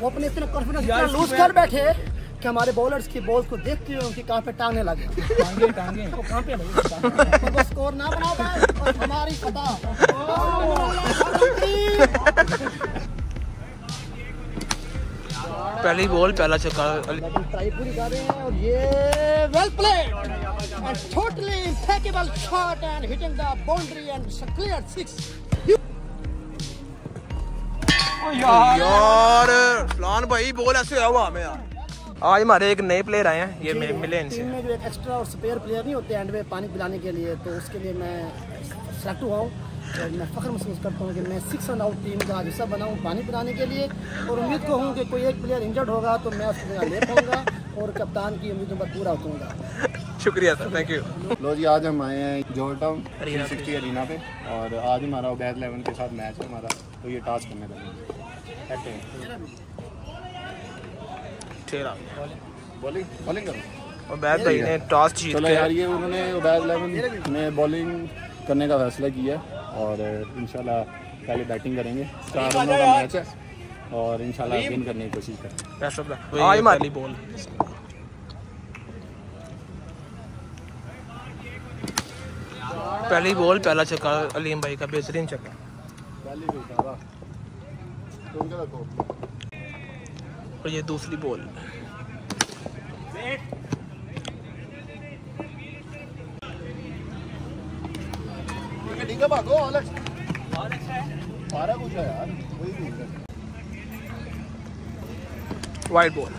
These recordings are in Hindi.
वो अपने इतना कॉन्फिडेंस इतना लूज कर बैठे कि हमारे बॉलर्स की बॉल्स को देखते हुए उनकी कहाँ पे टांगने लगे। टांगे तो कहाँ पे नहीं तो स्कोर ना बना पाए और हमारी फटा। पहली बॉल पहला छक्का। ट्राई पूरी कर रहे हैं और ये well played and totally impeccable shot and hitting the boundary and clear 6। यार फलान भाई बॉल ऐसे हुआ हमें यार। आज हमारे एक नए प्लेयर आए हैं, ये मिले इनसे। टीम में जो एक एक्स्ट्रा और स्पेयर प्लेयर नहीं होते एंड में पानी पिलाने के लिए, तो उसके लिए मैं सेलेक्ट हुआ हूँ और मैं फख्र महसूस करता हूँ कि मैं 6 रन आउट टीम का हिस्सा बना हूँ पानी पिलाने के लिए। और उम्मीद को हूँ कि कोई एक प्लेयर इंजर्ड होगा तो मैं उसकी जगह ले पाऊँगा और कप्तान की उम्मीदों पर पूरा उतरूँगा। शुक्रिया सर, थैंक यू। लो जी, आज हम आए हैं जॉर्ज टाउन 360 अरीना पे और आज हमारा उबैद 11 के साथ मैच है हमारा, तो ये टास्क करने लगे। बॉलिंग करो। उबैद भाई ने टॉस जीत चलो यार, ये उन्होंने उबैद 11 ने बॉलिंग करने का फैसला किया और इंशाल्लाह पहले बैटिंग करेंगे। 4 रनों का मैच है और इंशाल्लाह विन करने की कोशिश करेंगे। आज हमारी बॉल पहली बॉल पहला छक्का अलीम भाई का, बेहतरीन छक्का। और ये दूसरी बॉल वाइड बॉल।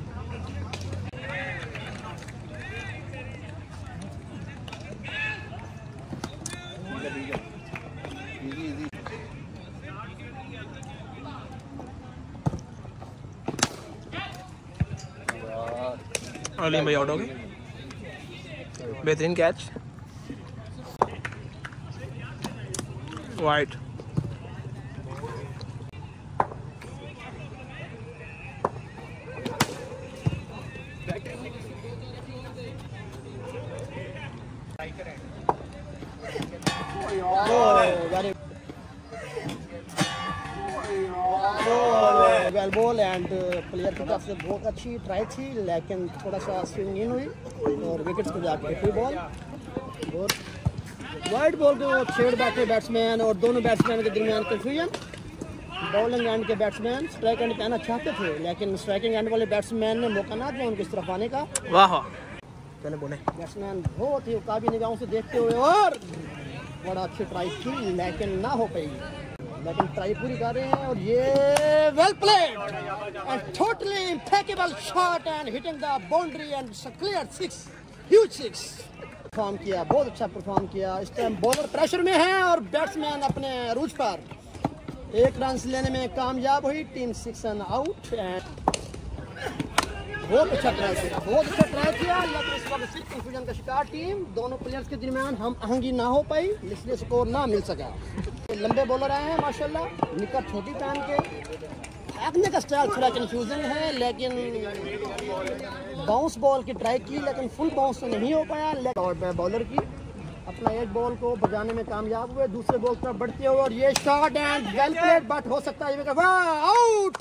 अलीम भाई आउट हो गए, बेहतरीन catch, wide. Well ball and player की तरफ से बहुत अच्छी ट्राई थी लेकिन थोड़ा सा स्विंग इन हुई और विकेट को जाके हिट बॉल और वाइड बॉल को छेड़ बैठे बैट्समैन और दोनों बैट्समैन के दरमियान कंफ्यूजन। बॉलिंग एंड के बैट्समैन स्ट्राइक एंड पे आना चाहते थे लेकिन स्ट्राइकिंग एंड वाले बैट्समैन ने मौका ना दिया उनकी तरफ आने का। वाह चले बोले। बैट्समैन बहुत ही काबी निगाहों से देखते हुए और बड़ा अच्छी ट्राई थी लेकिन ना हो पाई, लेकिन ट्राई पूरी कर रहे हैं और ये well played and totally impeccable shot and hitting the boundary and clear 6, huge 6। Perform किया, बहुत अच्छा परफॉर्म किया। इस टाइम बॉलर प्रेशर में है और बैट्समैन अपने अरूज पर 1 रन लेने में कामयाब हुई। टीम 6 रन आउट एंड बहुत अच्छा ट्राई किया, बहुत अच्छा ट्राई किया लेकिन इस वक्त सिर्फ कंफ्यूजन का शिकार टीम। दोनों प्लेयर्स के दरमियान हम आहंगी ना हो पाई इसलिए स्कोर ना मिल सका। लंबे बॉलर आए हैं माशाल्लाह, निकर छोटी पहन के, फेंकने का स्टाइल थोड़ा कंफ्यूजन है लेकिन बाउंस बॉल की ट्राई की लेकिन फुल बाउंस तो नहीं हो पाया। और बॉलर की अपना एक बॉल को बजाने में कामयाब हुए, दूसरे बॉल पर बढ़ते हुए और ये shot and well played but हो सकता है आउट।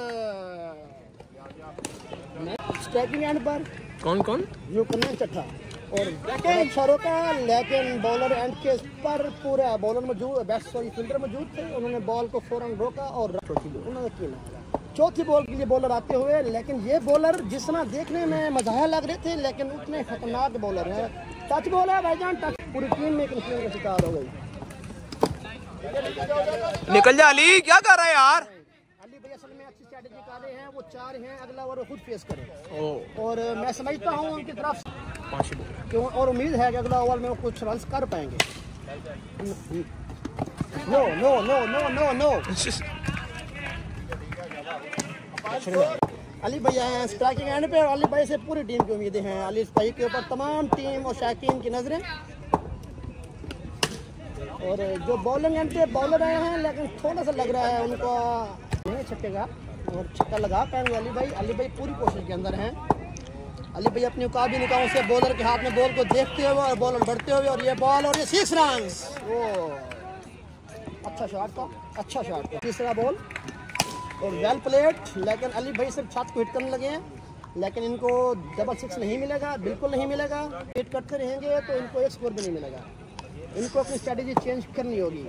स्ट्राइकिंग एंड पर कौन यू करना चट्ठा और अच्छा रोका लेकिन बॉलर एंड के पर पूरा बॉलर मौजूद फील्डर मौजूद थे, उन्होंने बॉल को फौरन रोका और उन्होंने खेला। चौथी बॉल के लिए बॉलर आते हुए लेकिन ये बॉलर जिस तरह देखने में मज़ाहिर लग रहे थे लेकिन उतने खतरनाक बॉलर हैं। टच बॉल है भाईजान, टच पूरी टीम में कंफ्यूजन का शिकार हो गई। निकल जा अली, क्या कर रहा है यार। अली भाई असल में अच्छी स्ट्रेटजी कर रहे हैं, वो 4 हैं, अगला ओवर खुद फेस करें और मैं समझता हूँ उनकी तरफ क्यों और उम्मीद है कि अगला ओवर में वो कुछ रन कर पाएंगे। No no no no no no Ali भाई आए हैं स्ट्राइकिंग एंड पे और अली भाई से पूरी टीम की उम्मीदें हैं। अली भाई के ऊपर तमाम टीम और शायकीन की नजरें। और जो बॉलिंग एंड पे बॉलर आए हैं लेकिन थोड़ा सा लग रहा है उनको नहीं छक्केगा और छक्का लगा पाएंगे अली भाई पूरी कोशिश के अंदर हैं। अली भाई अपनी काबी निगाहों से बॉलर के हाथ में बॉल को देखते हुए और बॉलर बढ़ते हुए और ये बॉल और ये 6 रन। वो अच्छा शॉट था, अच्छा शॉट था। तीसरा बॉल और वेल प्लेड। लेकिन अली भाई सिर्फ छत को हिट करने लगे हैं, लेकिन इनको डबल सिक्स नहीं मिलेगा, बिल्कुल नहीं मिलेगा। हिट करते रहेंगे तो इनको एक स्कोर भी नहीं मिलेगा। इनको अपनी स्ट्रेटेजी चेंज करनी होगी।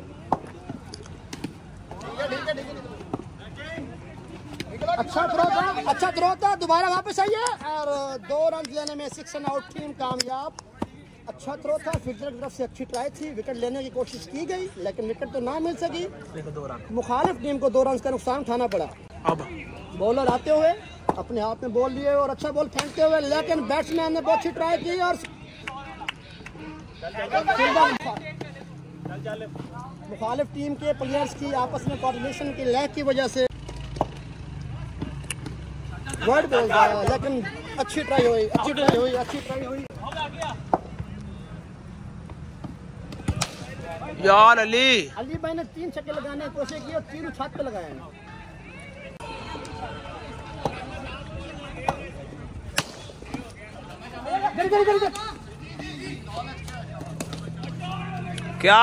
अच्छा थ्रो था, दोबारा वापस आइए और 2 रन लेने में 6 रन आउट, टीम कामयाब। अच्छा थ्रो था, फिल्डर की तरफ से अच्छी ट्राई थी, विकेट लेने की कोशिश की गई लेकिन विकेट तो ना मिल सकी। मुखालिफ टीम को 2 रन का नुकसान उठाना पड़ा। अब बॉलर आते हुए अपने हाथ में बॉल लिए और अच्छा बॉल फेंकते हुए, लेकिन बैट्समैन ने बहुत अच्छी ट्राई की और मुखालिफ टीम के प्लेयर्स की आपस में कोऑर्डिनेशन की लैक की वजह से वर्ड बॉल था, लेकिन अच्छी ट्राई हुई। यार अली भाई ने 3 छक्के लगाने की कोशिश की और 3 छत पे लगाए हैं। क्या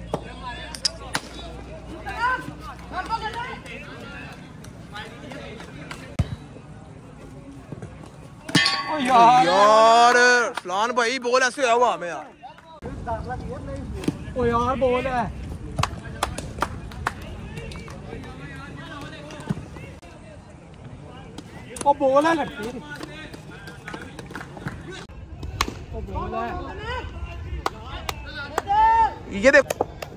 यार फलान भाई बॉल ऐसे हुआ हमें यार। ओ यार बॉल है। ओ बॉल है लगती। ओ बॉल है। ये देखो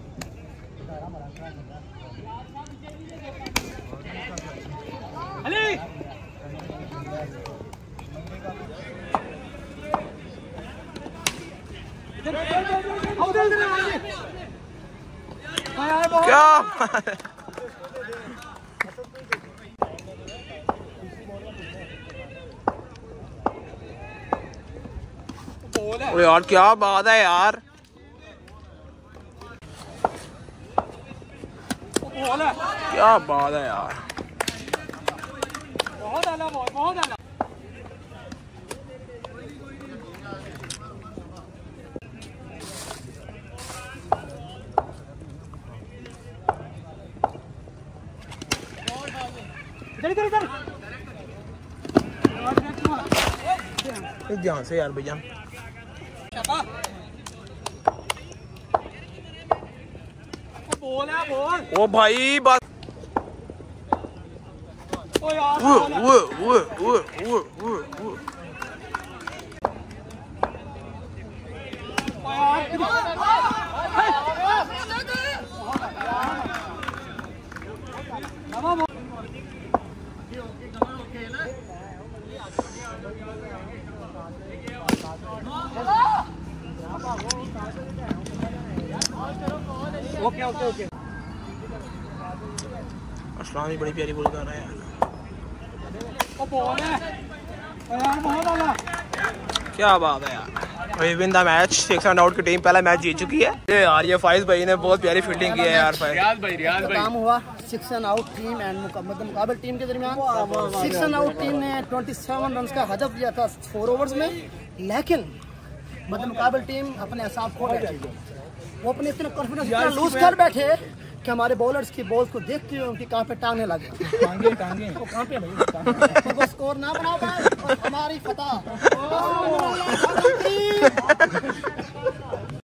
अली क्या ओ यार क्या बात है यार। क्या बात है यार। बहुत आला बॉल, बहुत आला। ध्यान से यार भैया। बॉल है बॉल। ओ भाई बस। ओ यार वो ओके ओके ओके। असलाम भी बड़ी प्यारी बॉल कर रहा है यार। ओ बॉल है यार, बहुत आला। क्या बात है यार। We win the match. 6 run out की टीम पहला मैच जीत चुकी है। ये यार ये फाइज भाई ने बहुत प्यारी फील्डिंग की है यार। रियाज भाई काम हुआ 6 रन आउट टीम एंड मुकाबल टीम के दरमियान। 6 रन आउट टीम ने 27 रन का हदफ दिया था 4 ओवर्स में, लेकिन मुकाबल टीम अपने हिसाब खो बैठी। वो अपने इतने कॉन्फिडेंस लूज कर बैठे कि हमारे बॉलर्स की बॉल्स को देखते हुए उनकी कहाँ पे टांगने लगे। टांगे तो कहाँ पे भाई तो स्कोर ना बना पाए और हमारी फतह।